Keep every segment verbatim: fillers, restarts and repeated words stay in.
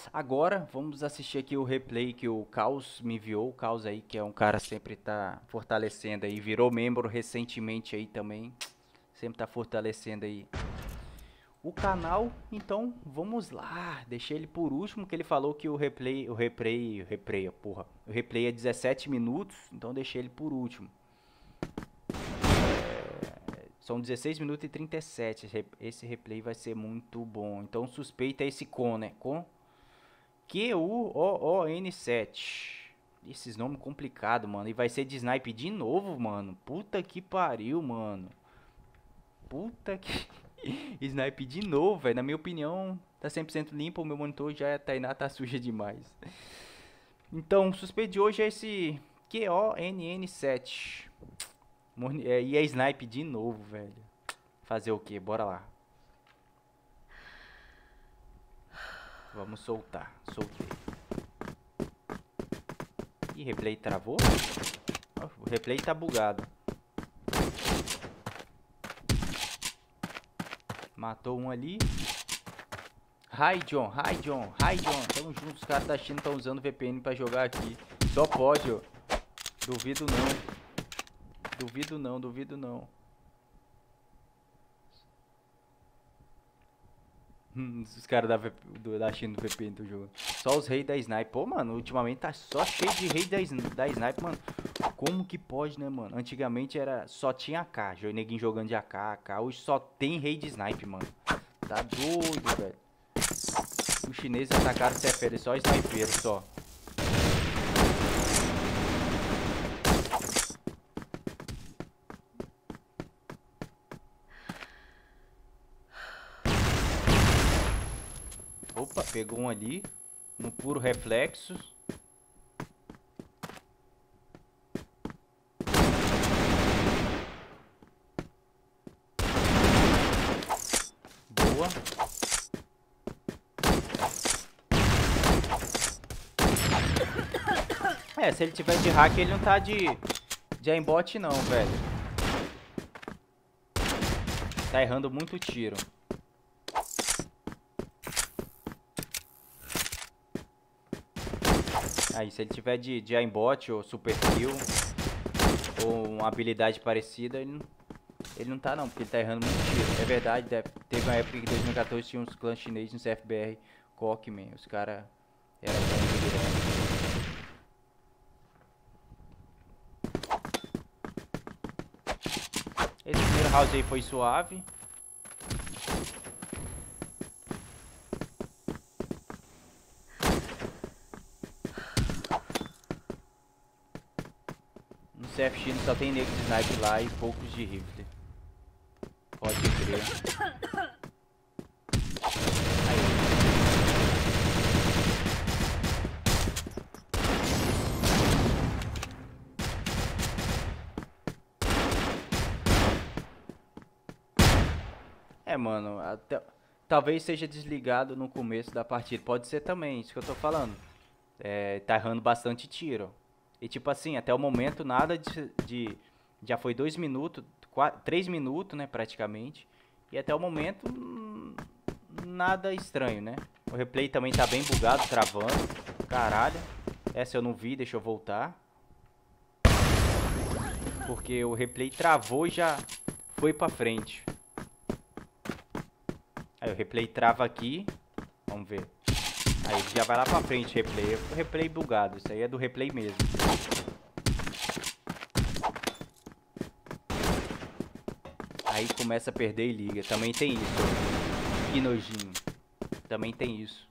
Agora, vamos assistir aqui o replay que o Caos me enviou. O Caos aí, que é um cara que sempre tá fortalecendo aí. Virou membro recentemente aí também. Sempre tá fortalecendo aí o canal. Então, vamos lá. Deixei ele por último, que ele falou que o replay... O replay... O replay, porra. O replay é dezessete minutos, então deixei ele por último. São dezesseis minutos e trinta e sete. Esse replay vai ser muito bom. Então, suspeita é esse Con, né? Com... Q U O O N sete. Esses nomes complicados, mano. E vai ser de snipe de novo, mano. Puta que pariu, mano. Puta que... Snipe de novo, velho. Na minha opinião, tá cem por cento limpo. O meu monitor já, a Tainá tá suja demais. Então, o suspeito de hoje é esse Q O N N sete. É, e é snipe de novo, velho. Fazer o que? Bora lá. Vamos soltar. Soltei. Ih, replay travou? O replay tá bugado. Matou um ali. Hi, John. Hi, John. Hi, John. Tamo junto. Os caras da China estão usando V P N pra jogar aqui. Só pode, ó. Duvido não. Duvido não, duvido não. Os caras da, da China do V P N do jogo. Só os reis da snipe. Pô, mano, ultimamente tá só cheio de reis da, da snipe, mano. Como que pode, né, mano? Antigamente era só tinha A K. Neguinho jogando de A K, A K. Hoje só tem rei de snipe, mano. Tá doido, velho. Os chineses atacaram o C F L, só snipeiro, só. Opa, pegou um ali. No puro reflexo. Boa. É, se ele tiver de hack, ele não tá de, de aimbot não, velho. Tá errando muito tiro. Aí, se ele tiver de, de aimbot ou super kill, ou uma habilidade parecida, ele não, ele não tá não, porque ele tá errando muito tiro. É verdade, deve, teve uma época que em dois mil e quatorze tinha uns clãs chineses no C F B R Cockman. Os caras eram bons. Esse primeiro round aí foi suave. No C F X só tem nego de snipe lá e poucos de rifle. Pode crer. É, mano, até, talvez seja desligado no começo da partida. Pode ser também, isso que eu tô falando. É, tá errando bastante tiro. E tipo assim, até o momento nada de... de já foi dois minutos, quatro, três minutos, né, praticamente. E até o momento, hum, nada estranho, né? O replay também tá bem bugado, travando. Caralho. Essa eu não vi, deixa eu voltar. Porque o replay travou e já foi pra frente. Aí o replay trava aqui. Vamos ver. Aí já vai lá pra frente, replay. O replay bugado, isso aí é do replay mesmo. Aí começa a perder e liga. Também tem isso. Que nojinho. Também tem isso.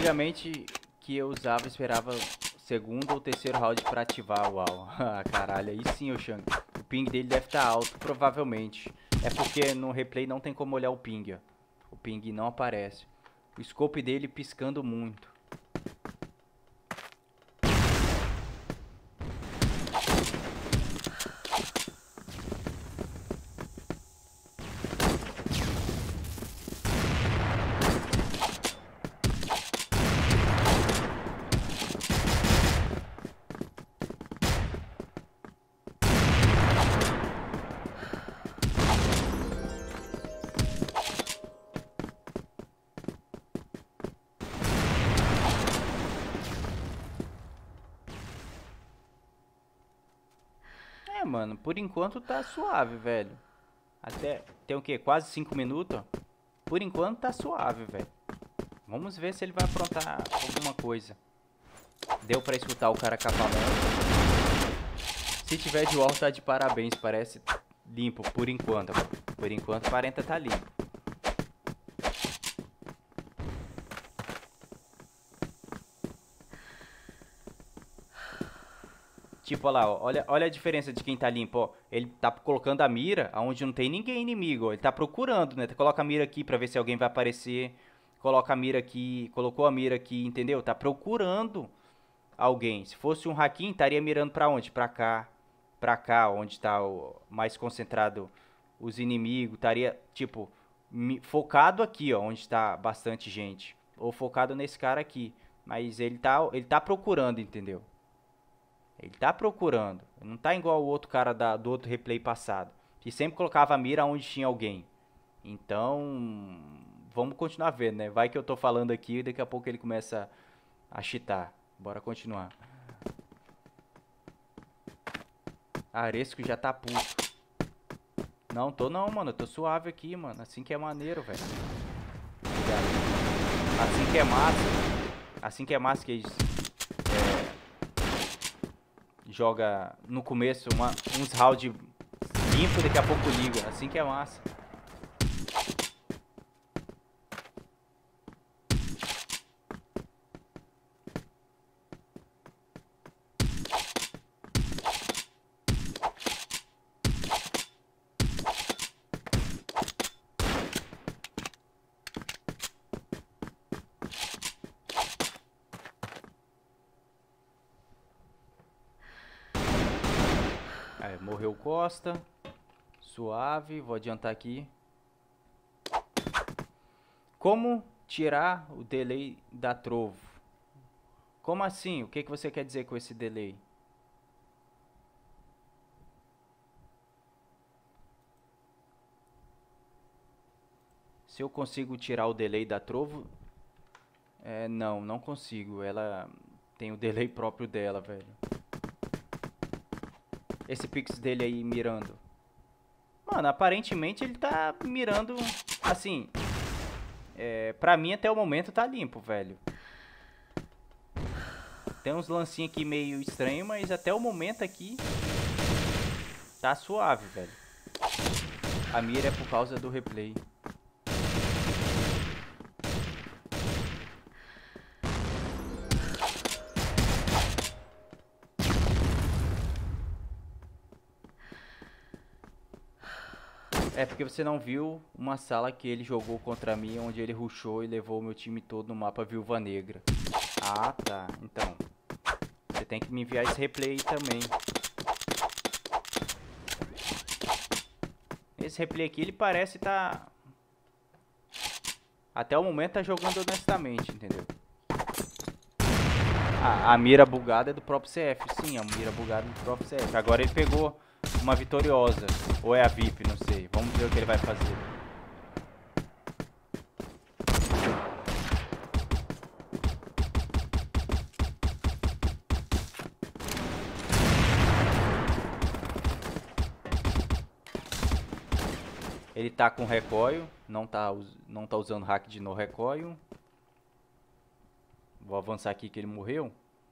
Antigamente que eu usava, esperava segundo ou terceiro round pra ativar o uau. Ah, caralho, aí sim, o Shang. O ping dele deve estar alto, provavelmente. É porque no replay não tem como olhar o ping, ó. O ping não aparece. O scope dele piscando muito. É, mano, por enquanto tá suave, velho. Até tem o quê? Quase cinco minutos? Por enquanto tá suave, velho. Vamos ver se ele vai aprontar alguma coisa. Deu pra escutar o cara capamão. Se tiver de wall, tá de parabéns. Parece limpo, por enquanto. Por enquanto, quarenta tá limpo. Tipo, olha lá, ó, olha, olha a diferença de quem tá limpo, ó. Ele tá colocando a mira onde não tem ninguém inimigo, ó. Ele tá procurando, né? Coloca a mira aqui pra ver se alguém vai aparecer. Coloca a mira aqui, colocou a mira aqui, entendeu? Tá procurando alguém. Se fosse um Hakim, estaria mirando pra onde? Pra cá. Pra cá, onde tá o, mais concentrado os inimigos. Estaria, tipo, focado aqui, ó, onde tá bastante gente. Ou focado nesse cara aqui. Mas ele tá, ele tá procurando, entendeu? Ele tá procurando. Não tá igual o outro cara da, do outro replay passado. Que sempre colocava a mira onde tinha alguém. Então, vamos continuar vendo, né? Vai que eu tô falando aqui e daqui a pouco ele começa a cheatar. Bora continuar. Aresco já tá puto. Não, tô não, mano. Eu tô suave aqui, mano. Assim que é maneiro, velho. Assim que é massa. Assim que é massa que eles... joga no começo uma, uns round limpo, daqui a pouco liga. Assim que é massa. Aí, morreu Costa. Suave, vou adiantar aqui. Como tirar o delay da Trovo? Como assim? O que, que você quer dizer com esse delay? Se eu consigo tirar o delay da Trovo? É, não, não consigo. Ela tem o delay próprio dela, velho. Esse pix dele aí mirando. Mano, aparentemente ele tá mirando, assim... É, pra mim até o momento tá limpo, velho. Tem uns lancinhos aqui meio estranho, mas até o momento aqui... tá suave, velho. A mira é por causa do replay. É porque você não viu uma sala que ele jogou contra mim, onde ele rushou e levou o meu time todo no mapa Viúva Negra. Ah, tá. Então, você tem que me enviar esse replay aí também. Esse replay aqui, ele parece tá... até o momento tá jogando honestamente, entendeu? Ah, a mira bugada é do próprio C F. Sim, a mira bugada é do próprio C F. Agora ele pegou uma vitoriosa. Ou é a V I P, não sei. Vamos ver o que ele vai fazer. Ele tá com recoil. Não tá, não tá usando hack de no recoil. Vou avançar aqui que ele morreu.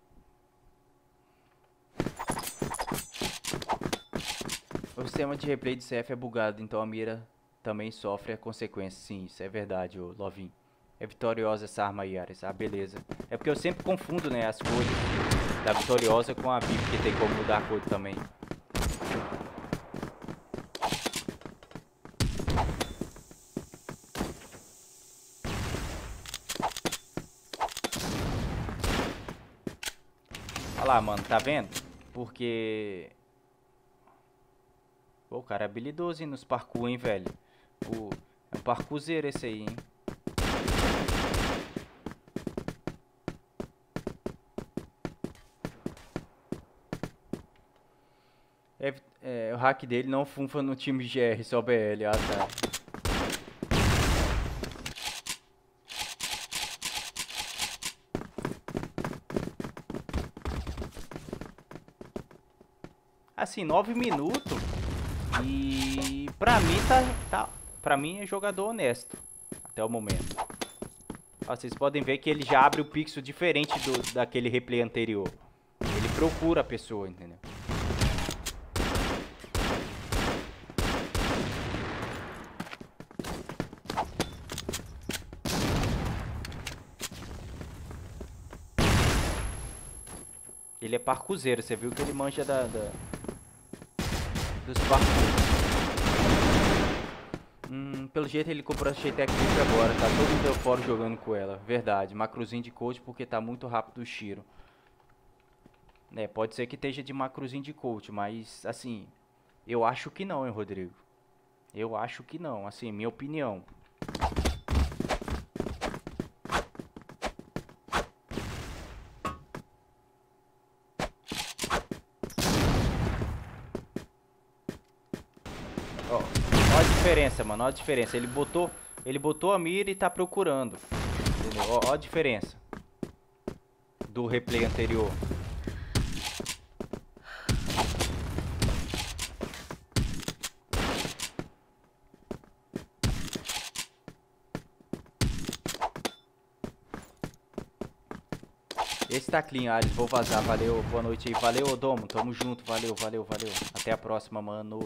O sistema de replay de C F é bugado, então a mira também sofre a consequência. Sim, isso é verdade, ô Lovin. É vitoriosa essa arma aí, Ares. Ah, beleza. É porque eu sempre confundo, né, as cores da vitoriosa com a V I P, que tem como mudar a cor também. Olha lá, mano, tá vendo? Porque... Pô, o cara é habilidoso, hein, nos parkour, hein, velho. O... É um parkourzeiro esse aí, hein. É, é, o hack dele não funfa no time G R, só B L. Ah, tá. Assim, nove minutos. E pra mim tá, tá. Pra mim é jogador honesto. Até o momento. Ó, vocês podem ver que ele já abre o pixel diferente do, daquele replay anterior. Ele procura a pessoa, entendeu? Ele é parkourzeiro, você viu que ele manja da, da dos parkour. Hum, pelo jeito ele comprou a Sheitec agora, tá todo mundo fora jogando com ela. Verdade, macrozinho de coach porque tá muito rápido o Shiro. É, pode ser que esteja de macrozinho de coach, mas assim, eu acho que não, hein, Rodrigo? Eu acho que não, assim, minha opinião. Ó, ó a diferença, mano, ó a diferença. Ele botou, ele botou a mira e tá procurando. Entendeu? Ó, ó a diferença do replay anterior. Esse tá clean, Ares. Vou vazar. Valeu, boa noite aí. Valeu, Domo. Tamo junto. Valeu, valeu, valeu. Até a próxima, mano.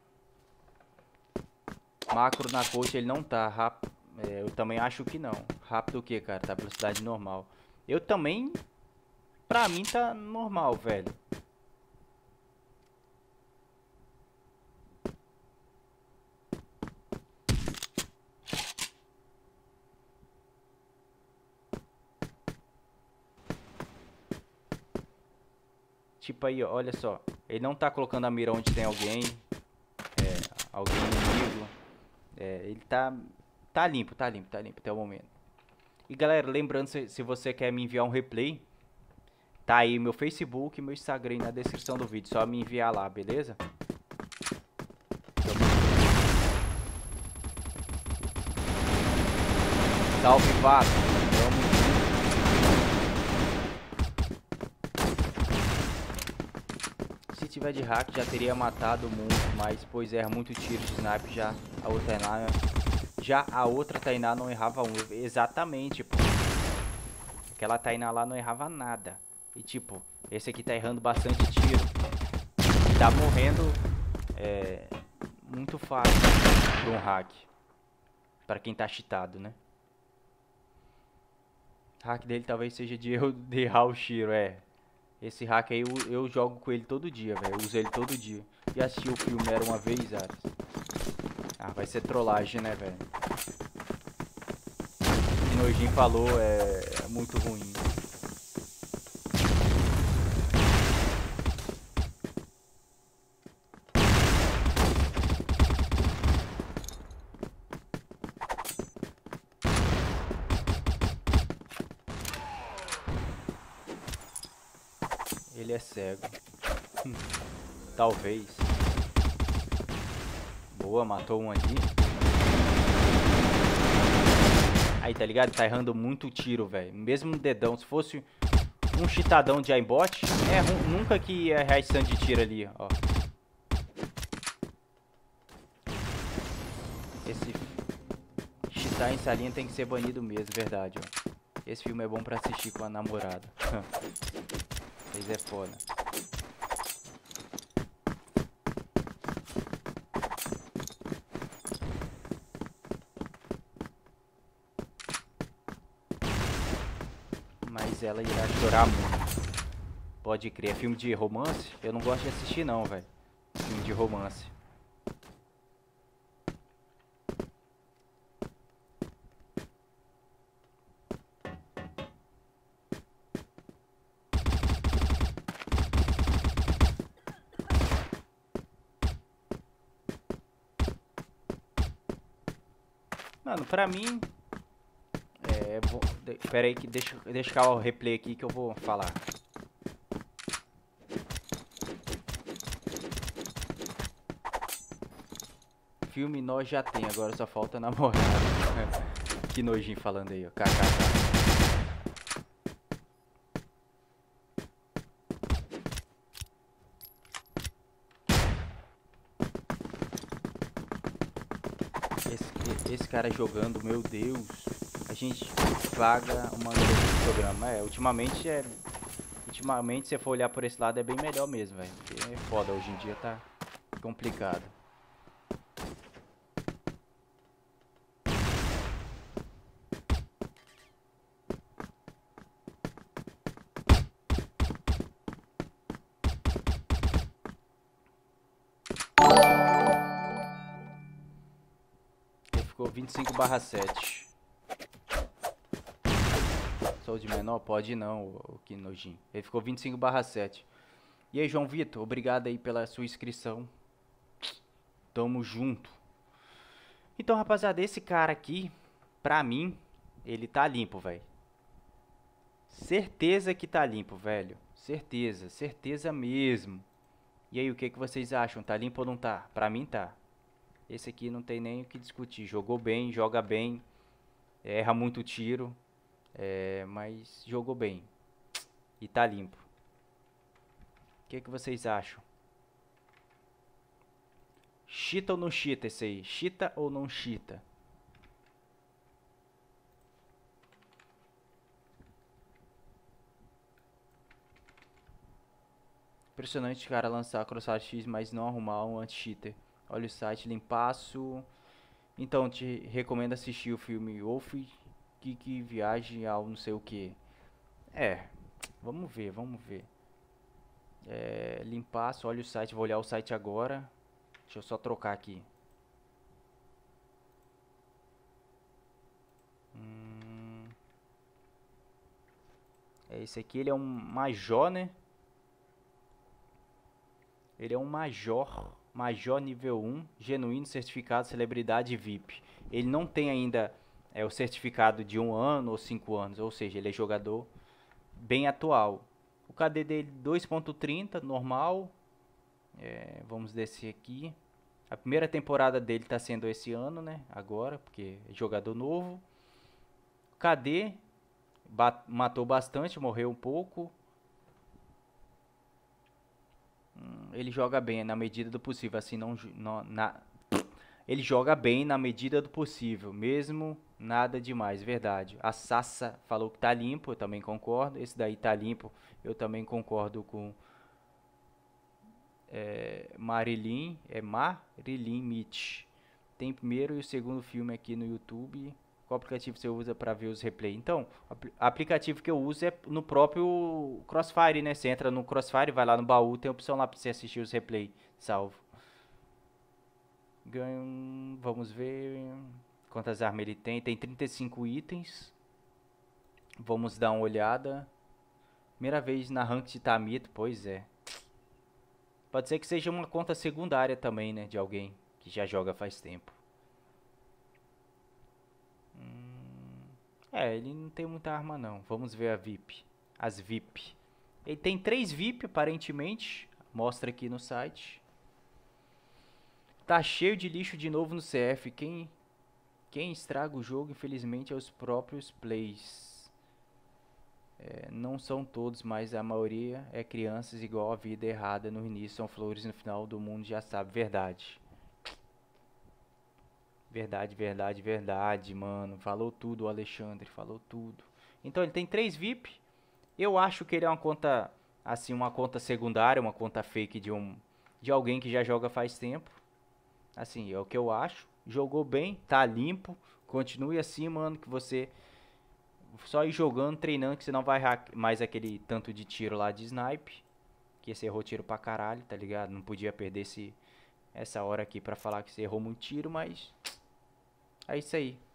Macro na coach ele não tá. Rap... É, eu também acho que não. Rápido o que, cara? Tá velocidade normal. Eu também... Pra mim tá normal, velho. Tipo aí, ó, olha só. Ele não tá colocando a mira onde tem alguém. É, alguém inimigo. É, ele tá... Tá limpo, tá limpo, tá limpo até o momento. E galera, lembrando, se, se você quer me enviar um replay, tá aí meu Facebook e meu Instagram aí na descrição do vídeo. Só me enviar lá, beleza? Salve, Vato. Vamos. Se tiver de hack, já teria matado muito, mas pois erra muito tiro de sniper, já a outra Tainá, já a outra Tainá não errava um. Exatamente, pô. Aquela Tainá lá não errava nada. E tipo, esse aqui tá errando bastante tiro. Tá morrendo é, muito fácil pra um hack. Pra quem tá cheatado, né? O hack dele talvez seja de eu de errar o Shiro, é. Esse hack aí eu, eu jogo com ele todo dia, velho. Eu uso ele todo dia. E assisti o filme Era Uma Vez, Ares. Ah, vai ser trollagem, né, velho? O que o Nojin falou é, é muito ruim. Ele é cego. Talvez. Boa, matou um ali. Aí, tá ligado? Tá errando muito tiro, velho. Mesmo no dedão. Se fosse um cheatadão de aimbot, é nunca que ia errar esse tanto de tiro ali, ó. Esse cheatar em salinha tem que ser banido mesmo, verdade, ó. Esse filme é bom pra assistir com a namorada. Vocês é foda. mas ela irá chorar muito. Pode crer. É filme de romance? Eu não gosto de assistir não, velho. Filme de romance. Mano, pra mim... É, vou, de, pera aí, que deixa, deixa eu o replay aqui que eu vou falar. Filme nós já tem, agora só falta namorado. Que nojinho falando aí, ó. Kkk. Esse, esse cara jogando, meu Deus. A gente paga uma grande de programa. É, ultimamente é. Ultimamente, se você for olhar por esse lado, é bem melhor mesmo, velho. Porque é foda, hoje em dia tá complicado. Ele ficou vinte e cinco barra sete. Sou de menor? Pode não, o que nojinho. Ele ficou vinte e cinco barra sete. E aí, João Vitor, obrigado aí pela sua inscrição. Tamo junto. Então, rapaziada, esse cara aqui, pra mim, ele tá limpo, velho. Certeza que tá limpo, velho. Certeza, certeza mesmo. E aí, o que, que vocês acham? Tá limpo ou não tá? Pra mim tá. Esse aqui não tem nem o que discutir. Jogou bem, joga bem. Erra muito tiro. É, mas jogou bem. E tá limpo. O que, que vocês acham? Cheata ou não cheata esse aí? Cheata ou não cheata? Impressionante o cara lançar Crossfire X, mas não arrumar um anti-cheater. Olha o site, limpaço. Então, te recomendo assistir o filme Wolf que Viagem ao não sei o que. É, vamos ver, vamos ver. É, limpaço, olha o site, vou olhar o site agora. Deixa eu só trocar aqui. Hum, é esse aqui, ele é um major, né? Ele é um major, major nível um, genuíno certificado celebridade V I P. Ele não tem ainda é, o certificado de um ano ou cinco anos, ou seja, ele é jogador bem atual. O K D dele dois ponto trinta, normal. É, vamos descer aqui. A primeira temporada dele está sendo esse ano, né? Agora, porque é jogador novo. K D bat, matou bastante, morreu um pouco. Hum, ele joga bem na medida do possível, assim não, não na, ele joga bem na medida do possível, mesmo nada demais, verdade. A Sassa falou que tá limpo, eu também concordo. Esse daí tá limpo, eu também concordo com é, Marilyn, é Marilyn Mitch. Tem primeiro e o segundo filme aqui no YouTube. Qual aplicativo você usa para ver os replays? Então, o aplicativo que eu uso é no próprio Crossfire, né? Você entra no Crossfire, vai lá no baú, tem a opção lá para você assistir os replays, salvo. Ganho, vamos ver quantas armas ele tem. Tem trinta e cinco itens. Vamos dar uma olhada. Primeira vez na Ranked de Tamito, pois é. Pode ser que seja uma conta secundária também, né? De alguém que já joga faz tempo. Hum, é, ele não tem muita arma não. Vamos ver a V I P. As V I P. Ele tem três V I P aparentemente. Mostra aqui no site. Tá cheio de lixo de novo no C F. Quem, quem estraga o jogo, infelizmente, é os próprios plays. É, não são todos, mas a maioria é crianças igual a vida errada no início. São flores no final do mundo, já sabe. Verdade. Verdade, verdade, verdade, mano. Falou tudo o Alexandre, falou tudo. Então ele tem três V I P. Eu acho que ele é uma conta, assim, uma conta secundária, uma conta fake de um de alguém que já joga faz tempo. Assim, é o que eu acho. Jogou bem, tá limpo. Continue assim, mano, que você só ir jogando, treinando, que você não vai errar mais aquele tanto de tiro lá de snipe. Que você errou tiro pra caralho, tá ligado? Não podia perder esse, essa hora aqui pra falar que você errou muito tiro, mas... É isso aí.